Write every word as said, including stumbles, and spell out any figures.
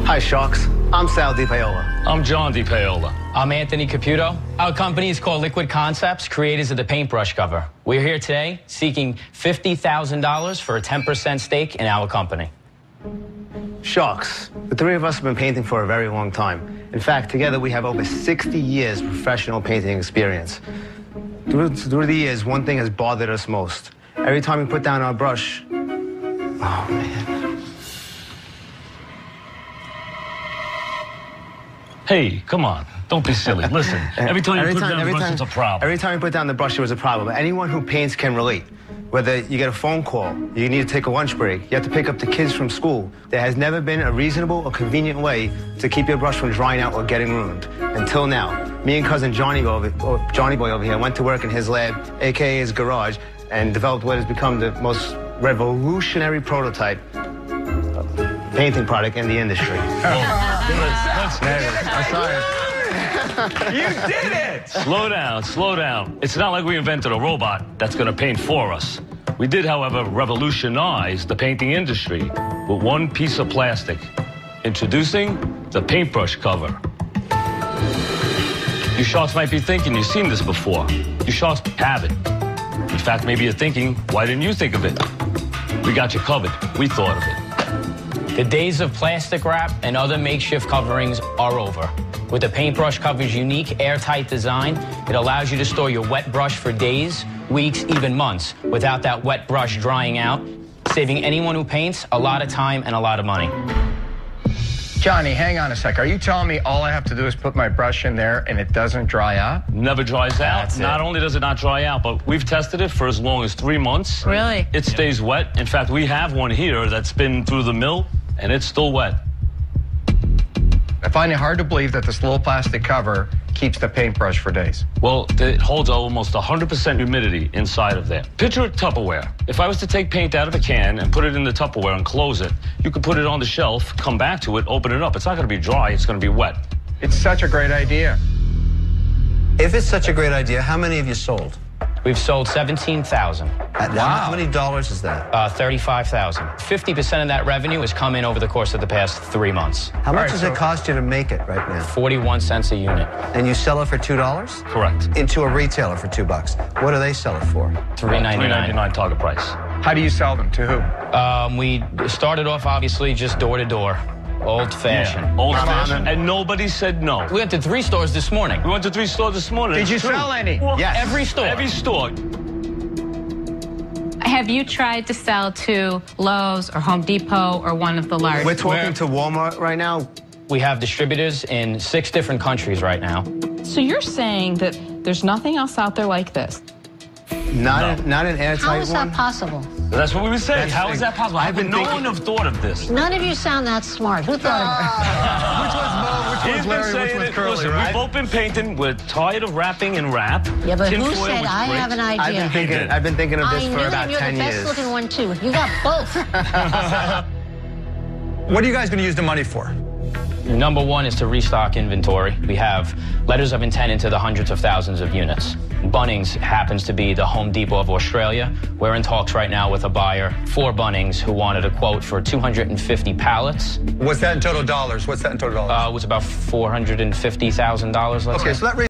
Hi, Sharks. I'm Sal DiPaola. I'm John DiPaola. I'm Anthony Caputo. Our company is called Liquid Concepts, creators of the paintbrush cover. We're here today seeking fifty thousand dollars for a ten percent stake in our company. Sharks, the three of us have been painting for a very long time. In fact, together we have over sixty years of professional painting experience. Through, through the years, one thing has bothered us most. Every time we put down our brush, oh man. Hey, come on. Don't be silly. Listen, every time you every put time, down every the brush, time, it's a problem. Every time you put down the brush, there was a problem. Anyone who paints can relate. Whether you get a phone call, you need to take a lunch break, you have to pick up the kids from school, there has never been a reasonable or convenient way to keep your brush from drying out or getting ruined. Until now. Me and cousin Johnny, over, or Johnny Boy over here went to work in his lab, a k a his garage, and developed what has become the most revolutionary prototype painting product in the industry. Let's, let's, I'm sorry. You did it! Slow down, slow down. It's not like we invented a robot that's going to paint for us. We did, however, revolutionize the painting industry with one piece of plastic. Introducing the paintbrush cover. You Sharks might be thinking you've seen this before. You Sharks haven't. In fact, maybe you're thinking, why didn't you think of it? We got you covered. We thought of it. The days of plastic wrap and other makeshift coverings are over. With the paintbrush cover's unique airtight design, it allows you to store your wet brush for days, weeks, even months without that wet brush drying out, saving anyone who paints a lot of time and a lot of money. Johnny, hang on a sec. Are you telling me all I have to do is put my brush in there and it doesn't dry out? Never dries out. That's not it. only does it not dry out, but we've tested it for as long as three months. Really? It stays wet. In fact, we have one here that's been through the mill, and it's still wet. I find it hard to believe that this little plastic cover keeps the paintbrush for days. Well, it holds almost one hundred percent humidity inside of there. Picture Tupperware. If I was to take paint out of a can and put it in the Tupperware and close it, you could put it on the shelf, come back to it, open it up. It's not going to be dry. It's going to be wet. It's such a great idea. If it's such a great idea, how many have you sold? We've sold seventeen thousand. Wow. How many dollars is that? Uh, thirty-five thousand. fifty percent of that revenue has come in over the course of the past three months. How much right, does so- it cost you to make it right now? forty-one cents a unit. And you sell it for two dollars? Correct. Into a retailer for two bucks. What do they sell it for? three ninety-nine. three ninety-nine target price. How do you sell them? To who? Um, we started off, obviously, just door to door. Old-fashioned. Yeah, old fashioned. And nobody said no. We went to three stores this morning. We went to three stores this morning. Did It's you true. sell any? Well, Yes. Every store. Every store. Have you tried to sell to Lowe's or Home Depot or one of the large? We're talking Where- to Walmart right now. We have distributors in six different countries right now. So you're saying that there's nothing else out there like this? Not, No. an, not an airtight How is one. that possible? That's what we were saying. That's- How is that possible? How I've would been no thinking- one have thought of this? None of you sound that smart. Who thought of Which He's one's been Larry? Which saying one's it. Curly, Listen, right? we've both been painting. We're tired of wrapping and wrap. it? Yeah, but who Tinfoil said was I great. have an I've idea? been thinking. did. I've been thinking of this I for knew about that you're ten the best years. looking one too. You got both. What are you guys going to use the money for? Number one is to restock inventory. We have letters of intent into the hundreds of thousands of units. Bunnings happens to be the Home Depot of Australia. We're in talks right now with a buyer for Bunnings who wanted a quote for two hundred fifty pallets. What's that in total dollars? What's that in total dollars? Uh, it was about four hundred fifty thousand dollars, let's okay, say. so that